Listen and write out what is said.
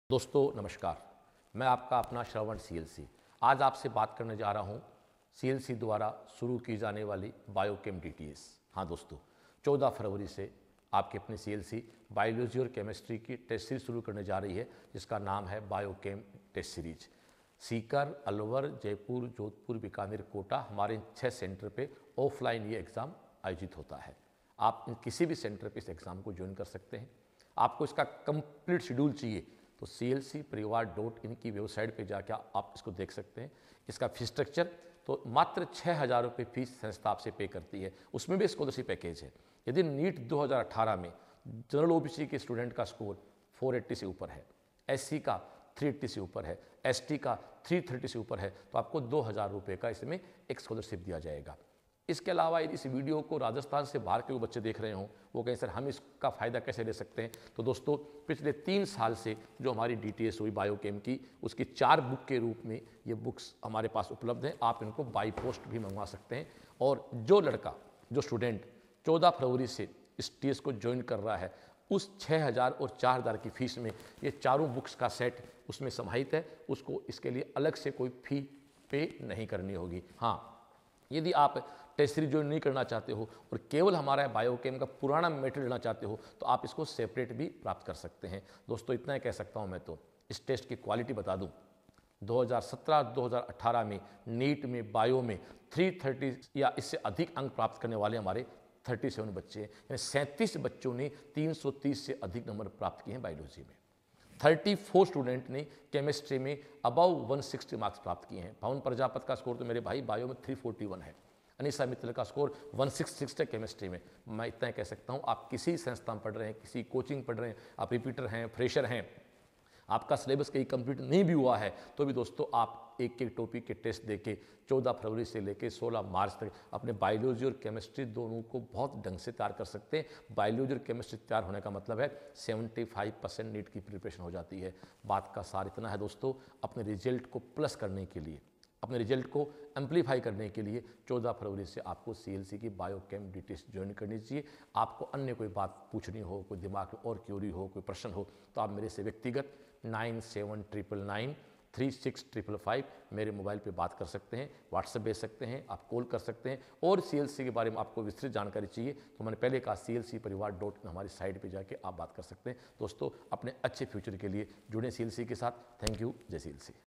दोस्तों नमस्कार, मैं आपका अपना श्रवण सीएलसी आज आपसे बात करने जा रहा हूं सीएलसी द्वारा शुरू की जाने वाली बायोकेम डीटीएस। हाँ दोस्तों, 14 फरवरी से आपके अपने सीएलसी बायोलॉजी और केमिस्ट्री की टेस्ट सीरीज शुरू करने जा रही है, जिसका नाम है biochem test series. Sikar, Alwar, Jaipur, Jodhpur, Bikaner, Kota, हमारे इन 6 सेंटर पे ऑफलाइन ये एग्ज़ाम आयोजित होता है। आप इन किसी भी सेंटर पे इस एग्ज़ाम को ज्वाइन कर सकते हैं। आपको इसका कंप्लीट शेड्यूल चाहिए तो CLCParivar.in की वेबसाइट पे जाकर आप इसको देख सकते हैं। इसका फीस स्ट्रक्चर तो मात्र 6,000 रुपये फीस संस्था आपसे पे करती है, उसमें भी स्कॉलरशिप पैकेज है। यदि नीट 2018 में जनरल ओबीसी के स्टूडेंट का स्कोर 480 से ऊपर है, SC का 380 से ऊपर है, ST का 330 से ऊपर है, तो आपको 2,000 रुपये का इसमें एक स्कॉलरशिप दिया जाएगा। इसके अलावा यदि इस वीडियो को राजस्थान से बाहर के बच्चे देख रहे हों, वो कहें सर हम इसका फ़ायदा कैसे ले सकते हैं, तो दोस्तों पिछले 3 साल से जो हमारी DTS हुई बायोकेम की, उसकी 4 बुक के रूप में ये बुक्स हमारे पास उपलब्ध हैं। आप इनको बाई पोस्ट भी मंगवा सकते हैं। और जो लड़का, जो स्टूडेंट 14 फरवरी से इस TS को ज्वाइन कर रहा है, उस 6,000 और 4,000 की फीस में ये चारों बुक्स का सेट उसमें समाहित है। उसको इसके लिए अलग से कोई फ़ी पे नहीं करनी होगी। हाँ, यदि आप टेस्ट सीरीज ज्वाइन नहीं करना चाहते हो और केवल हमारा बायोकेम का पुराना मेटेरियल लेना चाहते हो, तो आप इसको सेपरेट भी प्राप्त कर सकते हैं। दोस्तों इतना ही कह सकता हूं मैं तो। इस टेस्ट की क्वालिटी बता दूं, 2017-2018 में नीट में बायो में 330 या इससे अधिक अंक प्राप्त करने वाले हमारे 37 बच्चे हैं, यानी 37 बच्चों ने 330 से अधिक नंबर प्राप्त किए हैं बायोलॉजी में। 34 स्टूडेंट ने केमिस्ट्री में अबव 160 मार्क्स प्राप्त किए हैं। पवन प्रजापत का स्कोर तो मेरे भाई बायो में 341 है। अनिशा मित्तल का स्कोर 166 है केमिस्ट्री में। मैं इतना ही कह सकता हूँ, आप किसी संस्था में पढ़ रहे हैं, किसी कोचिंग पढ़ रहे हैं, आप रिपीटर हैं, फ्रेशर हैं, आपका सिलेबस कहीं कंप्लीट नहीं भी हुआ है, तो भी दोस्तों आप एक एक टॉपिक के टेस्ट देके 14 फरवरी से लेकर 16 मार्च तक अपने बायोलॉजी और केमिस्ट्री दोनों को बहुत ढंग से तैयार कर सकते हैं। बायोलॉजी और केमिस्ट्री तैयार होने का मतलब है 75% नीट की प्रिपरेशन हो जाती है। बात का सार इतना है दोस्तों, अपने रिजल्ट को प्लस करने के लिए, अपने रिजल्ट को एम्पलीफाई करने के लिए 14 फरवरी से आपको CLC की बायोकेम डीटीएस ज्वाइन करनी चाहिए। आपको अन्य कोई बात पूछनी हो, कोई दिमाग में और क्यूरी हो, कोई प्रश्न हो, तो आप मेरे से व्यक्तिगत 9799936555 मेरे मोबाइल पे बात कर सकते हैं, व्हाट्सएप भेज सकते हैं, आप कॉल कर सकते हैं। और CLC के बारे में आपको विस्तृत जानकारी चाहिए तो मैंने पहले कहा CLCParivar.in हमारी साइट पे जाके आप बात कर सकते हैं। दोस्तों अपने अच्छे फ्यूचर के लिए जुड़े CLC के साथ। Thank you. जय CLC।